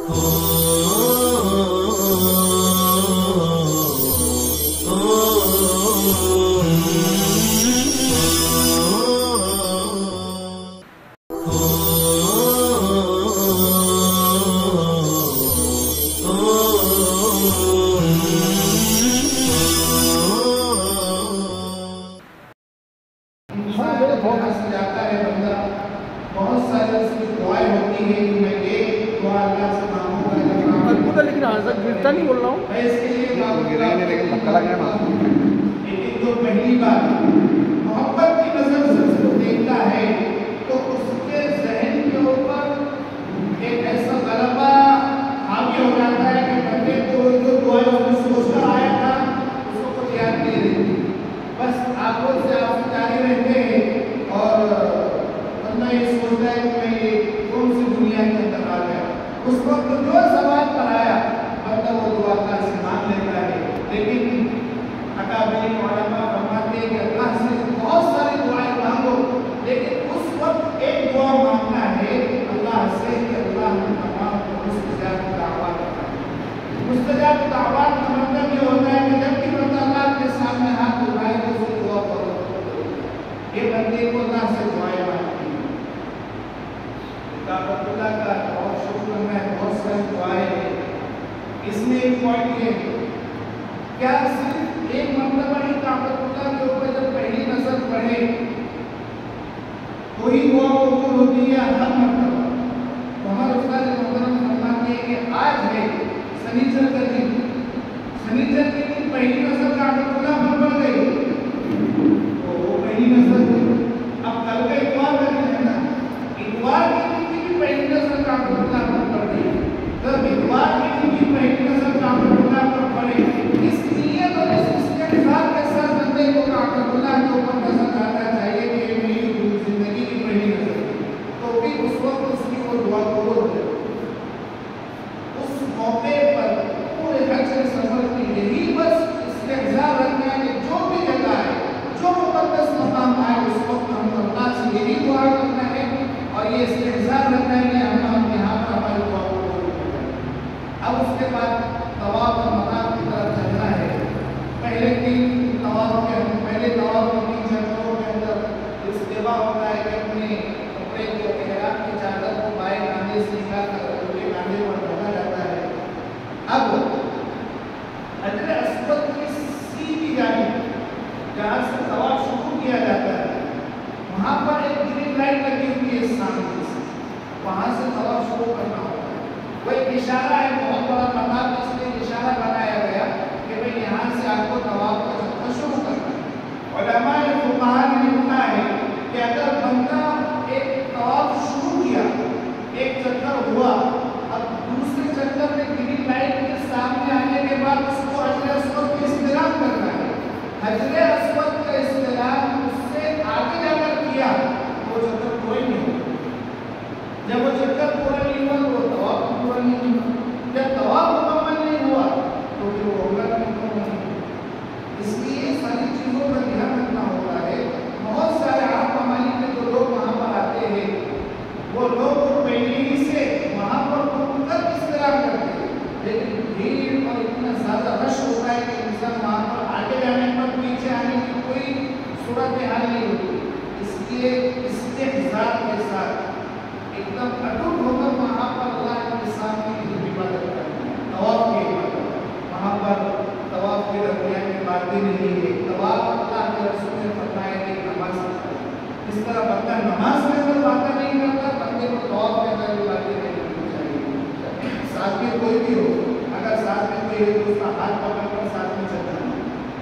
लेकिन आज तक गिरता नहीं बोल रहा हूँ, लेकिन धक्का लगा ना। लेकिन जो पहली बार मोहब्बत की नजर से उसको देखता है तो उसके जहन के ऊपर एक ऐसा गलबा हावी हो जाता है कि बंदे को जो दुआ उसने सोचकर आया था उसको कुछ याद नहीं रहती, बस आंखों से आंसू जारी रहते हैं और बंदा ये सोचता है कि मैं ये कौन सी दुनिया के अंदर आ गया। उस वक्त जो सवाल पर आया बंदा वो दुआ अल्लाह से मांग लेता है, लेकिन अकाबिर उलमा फरमाते हैं कि अल्लाह से बहुत सारी दुआएं मांगो, लेकिन उस वक्त एक दुआ मांगना है अल्लाह से कि अल्लाह ने तमाम को मुस्तजाब दावत बताए। मुस्तजाब दावत का मतलब ये होता है कि जब भी बंदा अल्लाह के सामने हाथ उठाए तो उसकी दुआ करो, ये बंदे को अल्लाह से दुआएं मांगती है। काबतुल्लाह का बहुत शुक्र है, बहुत सारी दुआएं हैं। इसमें एक पॉइंट ये है, क्या सिर्फ एक मरतबा ही काबतुल्लाह के ऊपर जब पहली नजर पड़े तो ही दुआ कबूल होती है हर मरतबा? तो हमारे उस्ताद मोहतरम फरमाते हैं कि आज है शनिचर का दिन, शनिचर के दिन पहली नजर काबतुल्लाह पर पड़ गई तो वो पहली नजर हुई। अब कल का इतवार का दिन है ना, इतवार के दिन की भी पहली नजर काबतुल्लाह पर पड़ गई, तब इतवार के दिन की पहली नजर काबतुल्लाह पर पड़े, इस नियत और इस इस्तिग़फ़ार के साथ बंदे को काबतुल्लाह के ऊपर नजर डालना चाहिए कि ये मेरी जिंदगी की पहली नजर है, तो भी उस वक्त उसकी वो दुआ कबूल हो। उस मौके पर पूरे हज के सफर में यही बस इस्तिग़फ़ार रखना है कि जो भी जगह है, जो मुक़द्दस मकाम आए, उस वक्त हम अल्लाह से यही दुआ करना है और ये इस्तिग़फ़ार रखना है कि हम यहाँ पर हमारी दुआ कबूल हो जाए। अब उसके बाद तवाफ और मकाम की तरफ चलना है। पहले तीन तवाफ के पहले तवाफ के 3 चक्करों के अंदर इस्तिवा होता है कि अपने कपड़े को इहराम की चादर को बाएं कांधे से निकालकर उल्टे कांधे पर रखा जाता है। अब हजर अस्वद की सीधी जानिब जहाँ से तवाफ शुरू किया जाता है वहाँ पर एक ग्रीन लाइट लगी हुई है सामने से, वहाँ से तवाफ शुरू करना होता है। वो एक इशारा है, बहुत बड़ा मकाम इसलिए इशारा बनाया गया कि भाई यहाँ से आपको तवाफ का चक्कर शुरू करना है। उलमा ने फुक़हा ने लिखा है कि अगर बंदा एक तवाफ शुरू किया, एक चक्कर हुआ, अब दूसरे चक्कर में ग्रीन लाइट के सामने आने के बाद उसको हजर अस्वद का इस्तिलाम करना है। हजर अस्वद का इस्तिलाम उससे आगे जाकर किया तो वो चक्कर पूरा नहीं हुआ। जब वो चक्कर पूरा नहीं हुआ तो वो तवाफ पूरा नहीं हुआ। जब तवाफ मुकम्मल नहीं हुआ तो फिर वो उम्रा मुकम्मल नहीं हुआ। इसलिए सारी चीज़ों का ध्यान रखना होता है। बहुत सारे आम ममालिक के जो लोग वहाँ पर आते हैं वो लोग पहले ही से वहाँ पर खुलकर इस्तिलाम करते हैं, लेकिन भीड़ और इतना ज़्यादा रश होता है कि इंसान वहाँ पर आगे जाने पर पीछे आने की कोई सूरत हाल नहीं होती। इसलिए इस्तिग़फ़ार के साथ एकदम अटूट होकर वहाँ पर अल्लाह के सामने की इबादत करनी है। तवाफ की इबादत, वहाँ पर तवाफ के दरमियान में बातें नहीं है। तवाफ अल्लाह के रसूल ने फरमाया कि नमाज है। इस तरह बंदा नमाज में कोई बातें नहीं करता, बंदे को तवाफ के अंदर भी बातें नहीं करनी चाहिए। साथ में कोई भी हो, अगर साथ में कोई है तो उसका हाथ पकड़कर साथ में चलना है।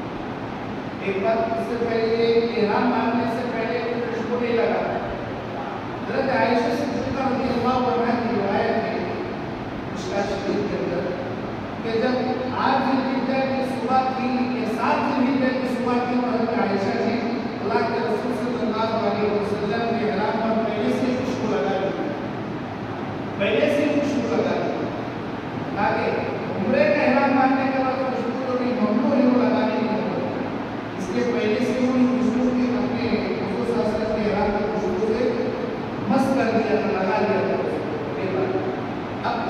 एक बार उससे पहले इहराम बांधने से पहले खुशबू नहीं लगाता। हज़रत आयशा सिद्दीक़ा रज़ियल्लाहु अन्हा की रिवायत है मिशकात शरीफ के अंदर कि जब 8 ज़िलहिज्जा की सुबह थी या 7 ज़िलहिज्जा की सुबह थी तो हज़रत आयशा ने अल्लाह के रसूल सल्लल्लाहु अलैहि वसल्लम के इहराम पर पहले से खुशबू लगा दी, पहले से खुशबू लगा दी ताकि उम्रे का इहराम बांधने के बाद खुशबू तो नहीं ममनू है, वो लगाने की जरूरत। इसलिए पहले से वो खुशबू की अपने रसूल सल्लल्लाहु अलैहि वसल्लम के इहराम की खुशबू से मस्त कर दिया था, लगा दिया था। अब तवाफ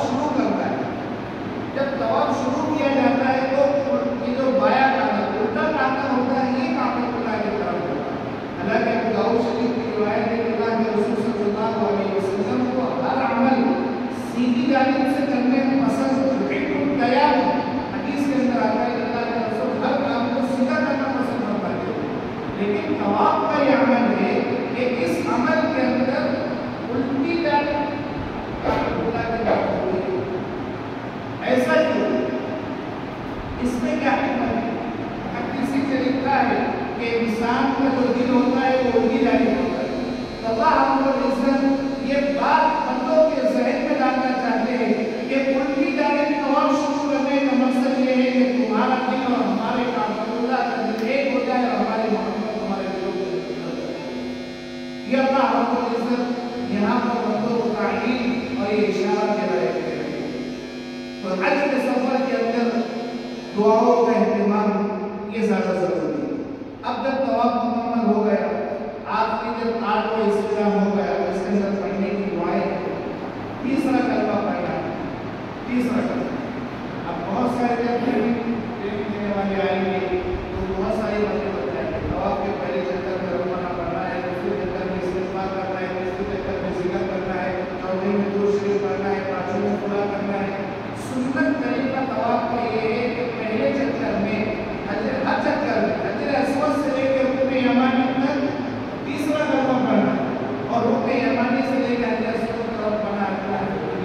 شروع کرتا ہے. جب طواف شروع کیا جاتا ہے تو یہ جو بایاں کانا الٹا کانا ہوتا ہے یہ کعبۃ اللہ کی طرف ہوتا ہے. حالانکہ ابو داؤد شریف کی روایت ہے کہ اللہ کے رسول صلی اللہ علیہ وسلم کو ہر عمل سیدھی جانب سے کرنے میں پسند تیار حدیث کے اندر آتا ہے کہ اللہ کے رسول ہر کام کو سیدھا کرنا پسند فرماتے ہیں. لیکن طواف کا یہ عمل ہے کہ اس عمل کے اندر الٹی جانب کعبۃ اللہ کی طرف ہوتی ہے. ایسا کیوں؟ اس میں کیا حکمت ہے؟ کسی سے لکھا ہے کہ انسان کا جو دل ہوتا ہے وہ الٹی جانب ہوتا ہے. اللہ رب العزت یہ بات بندوں کے ذہن میں ڈالنا چاہتے ہیں کہ الٹی جانب طواف شروع کرنے کا مقصد یہ ہے کہ تمہارا دل اور ہمارے کعبۃ اللہ کا دل ایک ہو جائے اور ہماری محبت ہمارے دلوں کو. یہ اللہ رب العزت یہاں پر بندوں کو تعلیم اور یہ اشارہ دے رہے ہیں. تو حج کے سفر کے اندر دعاؤں کا اہتمام یہ زیادہ ضروری ہے. اب جب طواف مکمل ہو گیا آپ کی جب 8واں استلام ہو گیا اس کے اندر پڑھنے کی دعائیں تیسرا کلمہ پڑھنا ہے. تیسرا کلمہ اب بہت سارے جب ٹریننگ دینے والے آئیں گے تو بہت ساری باتیں بن جائیں گے. طواف کے پہلے چکر میں رکوع پڑھنا ہے, دوسرے چکر میں استغفار کرنا ہے, تیسرے چکر میں ذکر کرنا ہے, چوتھے میں درود شریف پڑھنا ہے, پانچویں میں قرآن کرنا ہے. سنت طریقہ طواف کا یہ ہے کہ پہلے چکر میں ہر چکر میں حجر اسود سے لے کے رکن یمانی تک تیسرا کلمہ پڑھنا ہے اور رکن یمانی سے لے کے حجر اسود کی طرف پڑھنا ہے.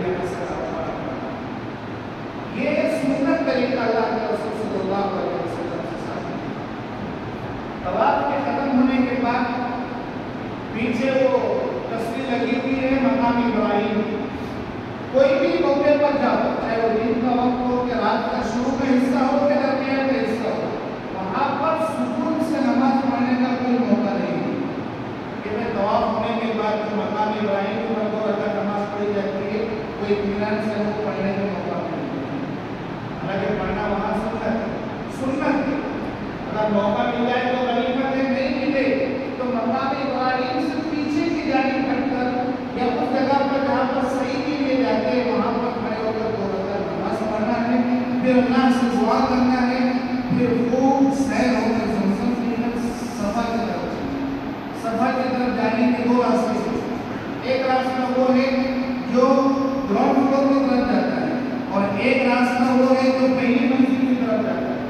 یہ سنت طریقہ اللہ کے رسول صلی اللہ علیہ وسلم سے ثابت ہے. طواف کے ختم ہونے کے بعد پیچھے وہ تصویر لگی ہوئی ہے مقام ابراہیم کی. کوئی بھی موقع پر جاؤ, چاہے وہ دن کا وقت ہو کہ رات کا شروع کا حصہ ہو کہ درمیان کا حصہ ہو, وہاں پر سکون سے نماز پڑھنے کا کوئی موقع نہیں ہے. کہ میں طواف ہونے کے بعد جو مقام ابراہیم پر 2 رکعت نماز پڑھی جاتی ہے کوئی اطمینان سے وہ پڑھنے کا موقع نہیں ہے. حالانکہ پڑھنا وہاں سنت ہے. اگر موقع مل جائے تو غنیمت ہے, نہیں ملے تو مقام ابراہیم سے پیچھے کی جانب ہٹ کر یا اس جگہ پر جہاں پر صحیح کے لیے جاتے ہیں وہاں پر کھڑے ہو کر 2 رکعت نماز پڑھنا ہے, پھر اللہ سے دعا کرنا ہے, پھر خوب سیر ہو کر زمزم پی کر صفا کی طرف جانا. صفا کی طرف جانے کے 2 راستے ہیں. ایک راستہ وہ ہے جو گراؤنڈ فلور کی طرف جاتا ہے اور ایک راستہ وہ ہے جو پہلی منزل کی طرف جاتا ہے.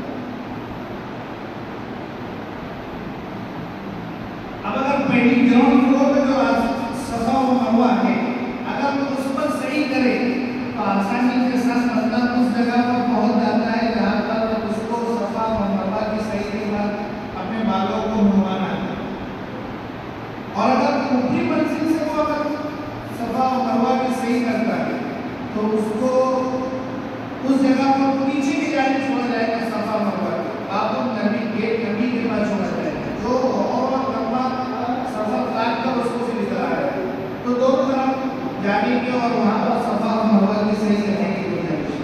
اب اگر پہلی گراؤنڈ فلور پہ جو صفا و مروہ ہے اگر وہ اس پر صحیح کرے تو آسانی کے ساتھ مطلب اس جگہ پر پہنچ جاتا ہے جہاں پر اس کو صفا و مروہ کی صحیح کے بعد اپنے بالوں کو منوانا ہے. اور اگر اوپری منزل سے وہ اگر صفا و مروہ کی صحیح کرتا ہے تو اس کو اس جگہ پر پیچھے کی جانب چھوڑا جائے گا. صفا مروہ باب النبی گیٹ نبی کے پاس چھوڑا جائے گا جو اور لمبا سفر کاٹ کر اس کو سے نکل آئے گا. تو دونوں طرف جانے کے اور وہاں پر صفا و مروہ کی صحیح کرنے کی گنجائش.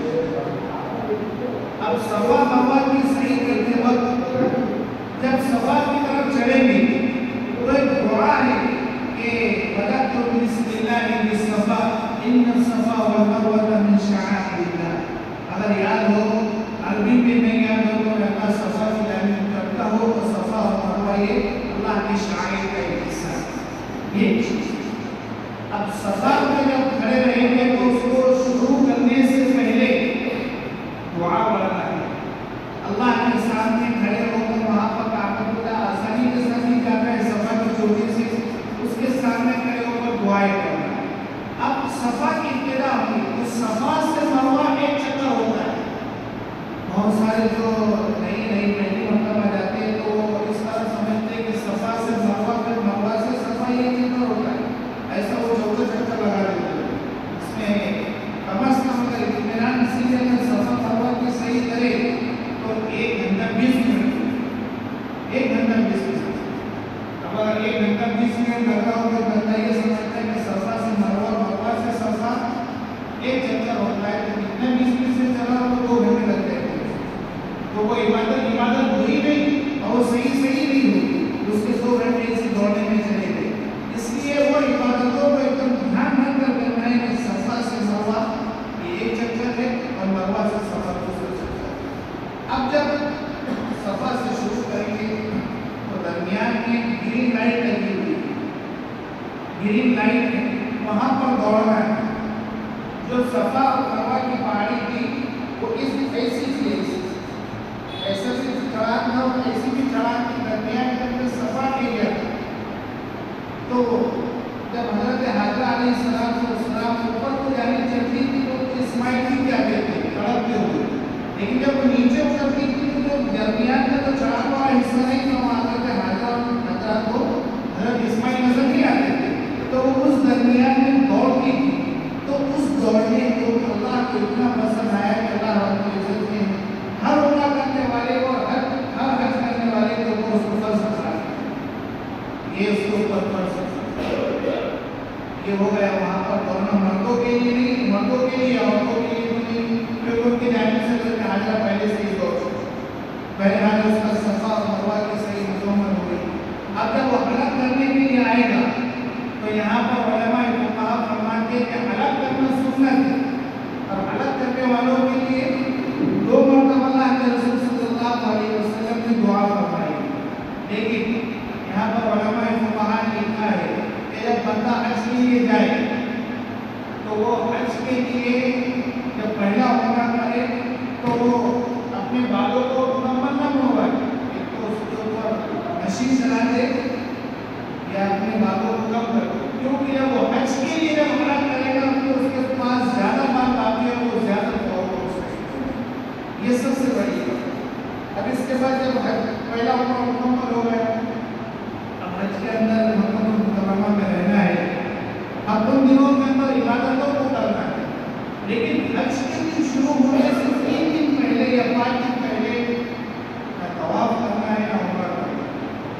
اب صفا مروہ کی صحیح کرتے وقت جب صفا کی طرف چڑھیں گے تو ایک دعا ہے کہ بدأت بسم اللہ بالصفا ان الصفا والمروہ من شعائر اللہ. اگر یاد ہو عربی میں نہیں یاد ہو تو اللہ صفا کی جانب کرتا ہو تو صفا و مروہ یہ اللہ کی شعائر کا ایک حصہ ہے. یہ چیز اب صفا میں جب کھڑے رہیں گے تو اس کو شروع کرنے سے پہلے دعا پڑھنا ہے. اللہ کے سامنے کھڑے ہو کر وہاں پر کعبۃ اللہ آسانی کے ساتھ ہی جاتا ہے صفا کی چوٹی سے, اس کے سامنے کھڑے ہو کر دعائیں کرنا ہے. اب صفا کی ابتدا ہوئی تو صفا سے مروہ ایک چکر ہوتا ہے. بہت سارے جو نئی پہلی مرتبہ جاتے ہیں تو اس طرح سمجھتے ہیں کہ صفا سے مروہ پھر مروہ سے صفا یہ چکر ہوتا ہے. ایسا وہ 14 چکر لگا دیتے ہیں. اس میں کم از کم اگر اطمینان سے اگر صفا مروہ کی صحیح کرے تو 1 گھنٹہ 20 منٹ. 1 گھنٹہ 20 منٹ. اب اگر 1 گھنٹہ 20 منٹ لگا ہو تو بندہ یہ سمجھتا ہے کہ صفا سے مروہ, مروہ سے صفا ایک چکر ہوتا ہے. تو کتنے 20 منٹ سے چلا تو 2 گھنٹے لگ جائیں گے. تو وہ عبادت ہوئی نہیں اور وہ صحیح نہیں ہوئی. اس کے 2 گھنٹے سے دوڑنے میں چلے گئے. اس لیے وہ عبادتوں کو ایک دم دھیان رکھ کر کرنا ہے کہ صفا سے مروہ یہ صفا اور مروہ کی پہاڑی تھی وہ اس ایسی تھی، ایسا سے چڑھان تھا اور ایسی بھی چڑھان کے درمیان جب صفا ایریا تھا تو جب حضرت حاجرہ علیہ السلام اوپر کو جانے چلتی تھی تو اسماعیل بھی کیا کہتے ہیں تڑپتے ہوئے، لیکن جب وہ نیچے اترتی تھی تو جو درمیان کا تو چڑھان والا حصہ نہیں تھا وہاں حضرت حاجرہ کو حضرت اسماعیل نظر نہیں آتے تھے، تو وہ اس درمیان میں دوڑتی تھی، تو اس دوڑنے کو اللہ کو اتنا پسند آیا کہ اللہ رب العزت نے ہر عمرہ کرنے والے اور ہر حج کرنے والے کے اوپر اس کو فرض کرا دیا، یہ اس کے اوپر فرض یہ ہو گیا وہاں پر دونوں مردوں کے لیے نہیں، مردوں کے لیے عورتوں کے لیے نہیں، پھر ان کی جانب سے حضرت حاجرہ پہلے سے ہی دوڑ پہلے حاجرہ اس کا صفا اور مروہ کی صحیح مکمل ہو گئی۔ اب جب وہ حلق کرنے کے لیے آئے گا تو یہاں پر علماء فقہاء فرماتے ہیں کہ حلق کرنا سنت ہے اور حلق کرنے والوں کے لیے 2 مرتبہ اللہ کے رسول صلی اللہ علیہ وسلم نے دعا فرمائی، لیکن یہاں پر علماء فقہاء نے لکھا ہے کہ جب بندہ حج کے لیے جائے تو وہ حج کے لیے جب پہلا عمرہ کرے تو وہ اپنے بالوں کو مکمل نہ منڈوائے، ایک تو اس کے اوپر مشین چلا دے یا اپنے بالوں کو کم کر دے، کیونکہ جب وہ حج کے لیے جب عمرہ کرے گا تو اس کے پاس زیادہ بال باقی ہے، وہ زیادہ فوق ہو سکے، یہ سب سے بڑی بات۔ اب اس کے بعد جب پہلا عمرہ مکمل ہو گیا، اب حج کے اندر مکہ مکرمہ میں رہنا ہے، اب ان دنوں کے اندر عبادتوں کو کرنا ہے، لیکن حج کے دن شروع ہونے سے 3 دن پہلے یا 5 دن پہلے نہ طواف کرنا ہے نہ عمرہ کرنا ہے،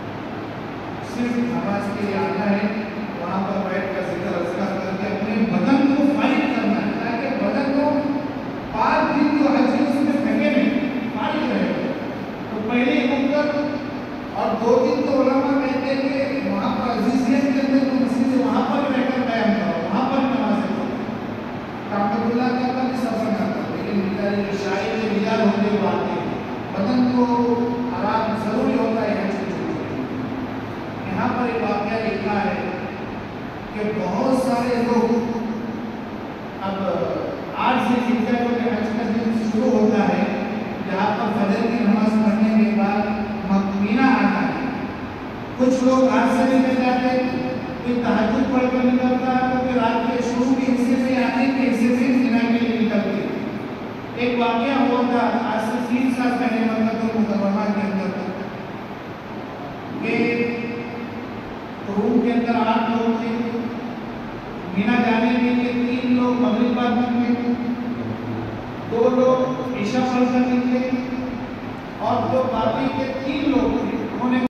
صرف نماز کے لیے آنا ہے، وہاں پر بیٹھ کر ذکر اذکار کر کے اپنے بدن کو فارغ کرنا ہے تاکہ بدن کو 5 دن جو حج اس میں تھکے نہیں فارغ رہے، تو پہلے مقدر اور 2 دن تو علماء کہتے ہیں کہ وہاں پر عزیزیت کے اندر تو مسجد وہاں پر رہ کر قیام کرو، وہاں پر نمازیں پڑھو، رحمت اللہ کا بھی سفر کرتا، لیکن بیچارے جو شاعر بیدار ہونے کو آتے ہیں بدن کو آرام ضروری ہوتا ہے حج کے دن۔ یہاں پر ایک واقعہ لکھا ہے کہ بہت سارے لوگ اب 8 سے ذوالحجہ کو جب حج کا دن شروع ہوتا ہے، جہاں پر فجر کی نماز پڑھنے کے بعد مینا آتا ہے، کچھ لوگ رات سے نکل جاتے ہیں، کوئی تہجد پڑھ کر نکلتا ہے، کوئی رات کے شروع کے حصے میں آنے کے حصے میں مینا کے لیے نکلتے ہیں۔ ایک واقعہ ہوا تھا آج سے 3 سال پہلے مکہ مکرمہ کے اندر کہ روم کے اندر 8 لوگ تھے، مینا جانے کے لیے 3 لوگ مغرب بعد نکلے، 2 لوگ عشاء پڑھ کر نکلے اور جو باقی کے 3 لوگ تھے انہوں نے